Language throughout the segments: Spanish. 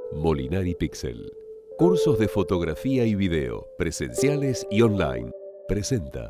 Molinari Pixel. Cursos de fotografía y video, presenciales y online. Presenta.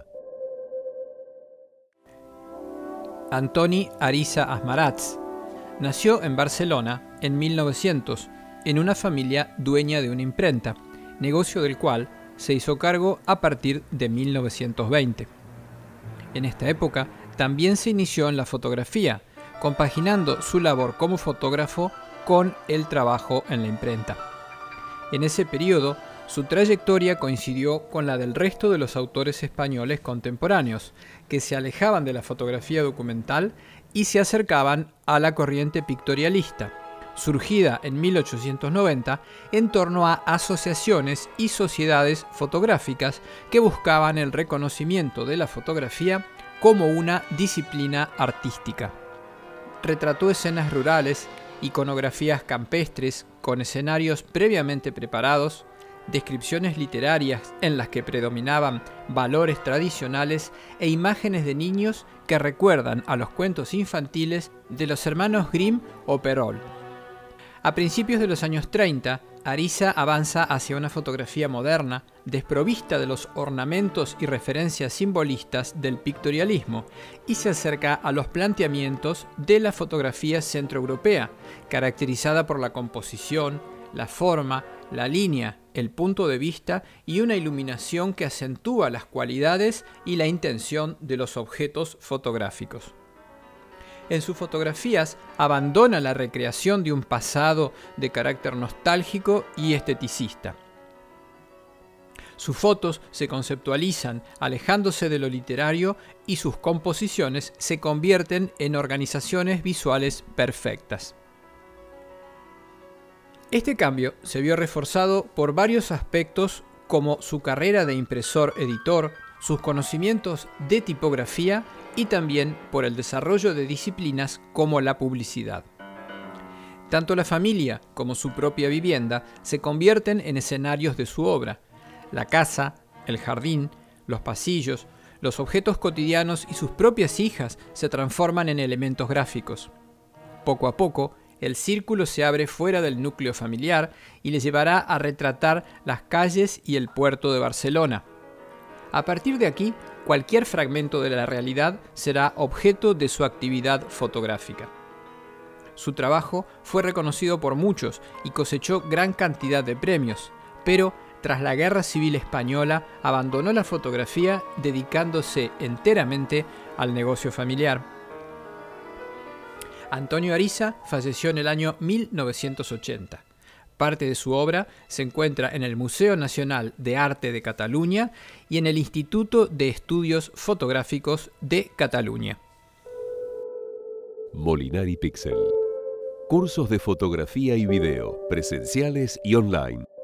Antoni Ariza Asmarats nació en Barcelona en 1900 en una familia dueña de una imprenta, negocio del cual se hizo cargo a partir de 1920. En esta época también se inició en la fotografía, compaginando su labor como fotógrafo con el trabajo en la imprenta. En ese periodo, su trayectoria coincidió con la del resto de los autores españoles contemporáneos, que se alejaban de la fotografía documental y se acercaban a la corriente pictorialista, surgida en 1890 en torno a asociaciones y sociedades fotográficas que buscaban el reconocimiento de la fotografía como una disciplina artística. Retrató escenas rurales, iconografías campestres con escenarios previamente preparados, descripciones literarias en las que predominaban valores tradicionales e imágenes de niños que recuerdan a los cuentos infantiles de los hermanos Grimm o Perrault. A principios de los años 30, Ariza avanza hacia una fotografía moderna, desprovista de los ornamentos y referencias simbolistas del pictorialismo, y se acerca a los planteamientos de la fotografía centroeuropea, caracterizada por la composición, la forma, la línea, el punto de vista y una iluminación que acentúa las cualidades y la intención de los objetos fotográficos. En sus fotografías abandona la recreación de un pasado de carácter nostálgico y esteticista. Sus fotos se conceptualizan alejándose de lo literario y sus composiciones se convierten en organizaciones visuales perfectas. Este cambio se vio reforzado por varios aspectos como su carrera de impresor-editor, sus conocimientos de tipografía y también por el desarrollo de disciplinas como la publicidad. Tanto la familia como su propia vivienda se convierten en escenarios de su obra. La casa, el jardín, los pasillos, los objetos cotidianos y sus propias hijas se transforman en elementos gráficos. Poco a poco, el círculo se abre fuera del núcleo familiar y le llevará a retratar las calles y el puerto de Barcelona. A partir de aquí, cualquier fragmento de la realidad será objeto de su actividad fotográfica. Su trabajo fue reconocido por muchos y cosechó gran cantidad de premios, pero tras la Guerra Civil Española abandonó la fotografía dedicándose enteramente al negocio familiar. Antonio Ariza falleció en el año 1980. Parte de su obra se encuentra en el Museo Nacional de Arte de Cataluña y en el Instituto de Estudios Fotográficos de Cataluña. Molinari Pixel. Cursos de fotografía y video, presenciales y online.